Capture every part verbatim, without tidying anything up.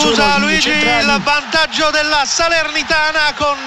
Scusa Luigi, il vantaggio della Salernitana con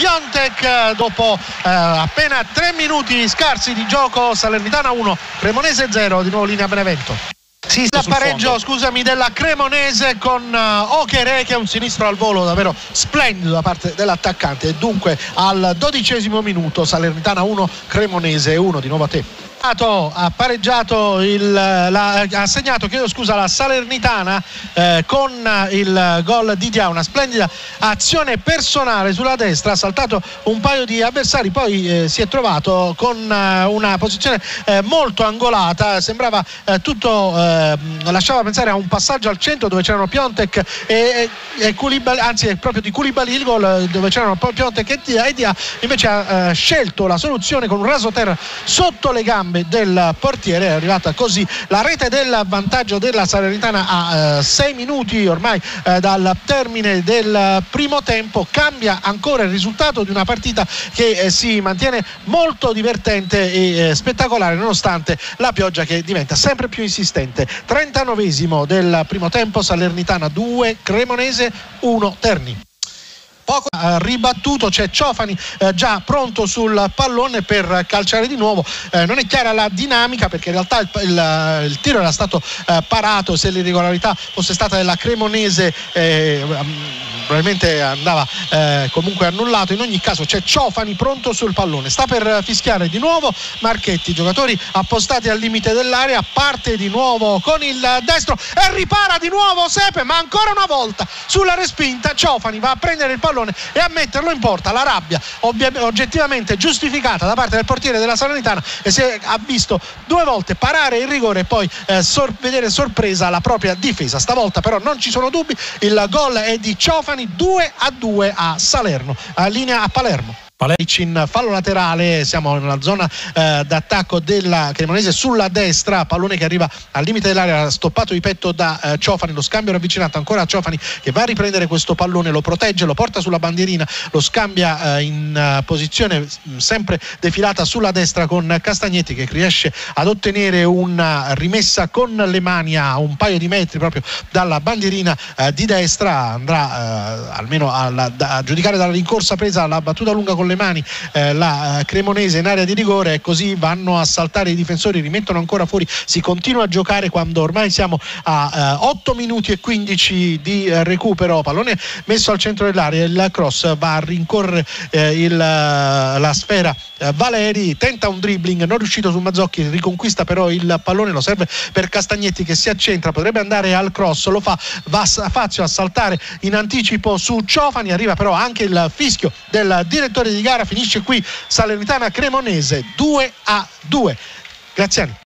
Piontek dopo eh, appena tre minuti scarsi di gioco. Salernitana uno, Cremonese zero, di nuovo linea Benevento. Sì, il pareggio, scusami, della Cremonese con uh, Okere, che è un sinistro al volo davvero splendido da parte dell'attaccante. E dunque al dodicesimo minuto Salernitana uno, Cremonese uno. Di nuovo a te. Ha pareggiato il, la, ha segnato chiedo scusa la Salernitana eh, con il gol di Dia, una splendida azione personale sulla destra, ha saltato un paio di avversari, poi eh, si è trovato con eh, una posizione eh, molto angolata, sembrava eh, tutto eh, lasciava pensare a un passaggio al centro dove c'erano Piontek e, e, e Koulibaly, anzi è proprio di Koulibaly il gol, dove c'erano Piontek e Dia, e Dia invece ha eh, scelto la soluzione con un rasoterra sotto le gambe del portiere. È arrivata così la rete del vantaggio della Salernitana a eh, sei minuti ormai eh, dal termine del primo tempo. Cambia ancora il risultato di una partita che eh, si mantiene molto divertente e eh, spettacolare nonostante la pioggia che diventa sempre più insistente. trentanovesimo del primo tempo, Salernitana due, Cremonese uno, Terni. Poco eh, ribattuto, c'è Ciofani eh, già pronto sul pallone per calciare di nuovo. Eh, non è chiara la dinamica perché in realtà il, il, il tiro era stato eh, parato. Se l'irregolarità fosse stata della Cremonese eh, probabilmente andava eh, comunque annullato. In ogni caso c'è Ciofani pronto sul pallone, sta per fischiare di nuovo Marchetti, giocatori appostati al limite dell'area, parte di nuovo con il destro e ripara di nuovo Sepe, ma ancora una volta sulla respinta Ciofani va a prendere il pallone e a metterlo in porta. La rabbia oggettivamente giustificata da parte del portiere della Salernitana, e si è, ha visto due volte parare il rigore e poi eh, sor- vedere sorpresa la propria difesa. Stavolta però non ci sono dubbi, il gol è di Ciofani, due a due a Salerno, a linea a Palermo. In fallo laterale, siamo nella zona eh, d'attacco della Cremonese sulla destra, pallone che arriva al limite dell'area, stoppato di petto da eh, Ciofani, lo scambio ravvicinato ancora a Ciofani che va a riprendere questo pallone, lo protegge, lo porta sulla bandierina, lo scambia eh, in uh, posizione mh, sempre defilata sulla destra con Castagnetti che riesce ad ottenere una rimessa con le mani a un paio di metri proprio dalla bandierina eh, di destra. Andrà eh, almeno alla, da, a giudicare dalla rincorsa presa la battuta lunga con le mani eh, la eh, Cremonese in area di rigore, e così vanno a saltare i difensori, rimettono ancora fuori. Si continua a giocare quando ormai siamo a eh, otto minuti e quindici di eh, recupero, pallone messo al centro dell'area, il cross va a rincorrere eh, il, la sfera eh, Valeri, tenta un dribbling non riuscito su Mazzocchi, riconquista però il pallone, lo serve per Castagnetti che si accentra, potrebbe andare al cross, lo fa, va a Fazio a saltare in anticipo su Ciofani, arriva però anche il fischio del direttore di gara. Finisce qui Salernitana Cremonese due a due. Graziani.